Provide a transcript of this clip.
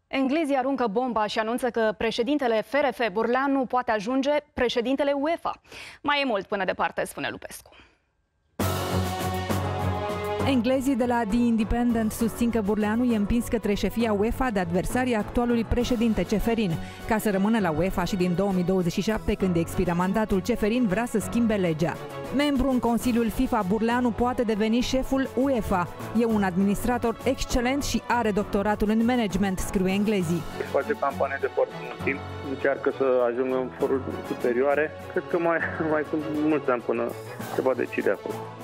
Englezii aruncă bomba și anunță că președintele FRF Burleanu poate ajunge președintele UEFA. Mai e mult până departe, spune Lupescu. Englezii de la The Independent susțin că Burleanu e împins către șefia UEFA de adversarii actualului președinte Ceferin. Ca să rămână la UEFA și din 2027, când expiră mandatul, Ceferin vrea să schimbe legea. Membru în Consiliul FIFA, Burleanu poate deveni șeful UEFA. E un administrator excelent și are doctoratul în management, scriu englezii. Face campanie de foarte mult timp, încearcă să ajungă în foruri superioare. Cred că mai sunt mulți ani până se va decide acolo.